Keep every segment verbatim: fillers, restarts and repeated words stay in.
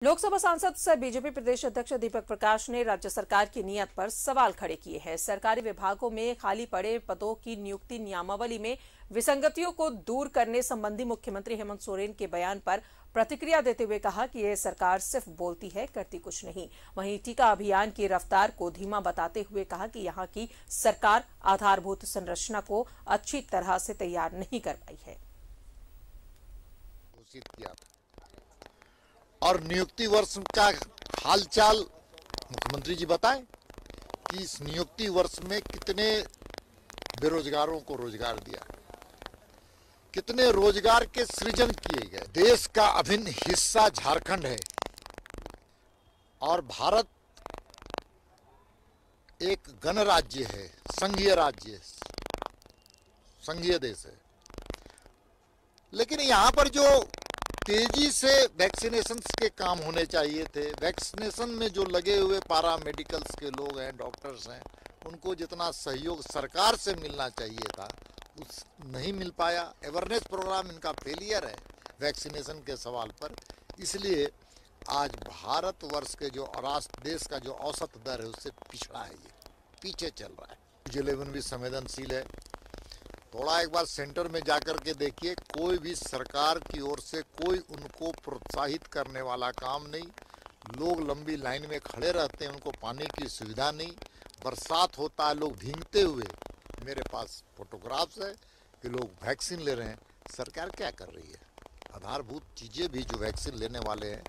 लोकसभा सांसद सह बीजेपी प्रदेश अध्यक्ष दीपक प्रकाश ने राज्य सरकार की नीयत पर सवाल खड़े किए हैं। सरकारी विभागों में खाली पड़े पदों की नियुक्ति नियमावली में विसंगतियों को दूर करने संबंधी मुख्यमंत्री हेमंत सोरेन के बयान पर प्रतिक्रिया देते हुए कहा कि यह सरकार सिर्फ बोलती है, करती कुछ नहीं। वहीं टीका अभियान की रफ्तार को धीमा बताते हुए कहा कि यहां की सरकार आधारभूत संरचना को अच्छी तरह से तैयार नहीं कर पाई है। और नियुक्ति वर्ष का हालचाल मुख्यमंत्री जी बताएं कि इस नियुक्ति वर्ष में कितने बेरोजगारों को रोजगार दिया, कितने रोजगार के सृजन किए गए। देश का अभिन्न हिस्सा झारखंड है और भारत एक गणराज्य है, संघीय राज्य, संघीय देश है। लेकिन यहां पर जो तेजी से वैक्सीनेशन के काम होने चाहिए थे, वैक्सीनेशन में जो लगे हुए पारा मेडिकल्स के लोग हैं, डॉक्टर्स हैं, उनको जितना सहयोग सरकार से मिलना चाहिए था उस नहीं मिल पाया। अवेयरनेस प्रोग्राम इनका फेलियर है वैक्सीनेशन के सवाल पर। इसलिए आज भारतवर्ष के जो राष्ट्र देश का जो औसत दर है उससे पिछड़ा है, ये पीछे चल रहा है। जिलेवन भी संवेदनशील है। थोड़ा एक बार सेंटर में जाकर के देखिए, कोई भी सरकार की ओर से कोई उनको प्रोत्साहित करने वाला काम नहीं। लोग लंबी लाइन में खड़े रहते हैं, उनको पानी की सुविधा नहीं। बरसात होता है, लोग भीगते हुए, मेरे पास फोटोग्राफ्स है कि लोग वैक्सीन ले रहे हैं। सरकार क्या कर रही है? आधारभूत चीजें भी जो वैक्सीन लेने वाले हैं।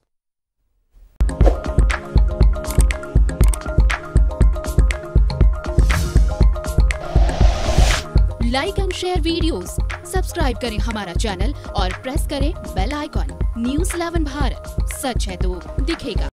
Like and share videos, subscribe करें हमारा चैनल और प्रेस करें bell icon. News eleven Bharat, सच है तो दिखेगा।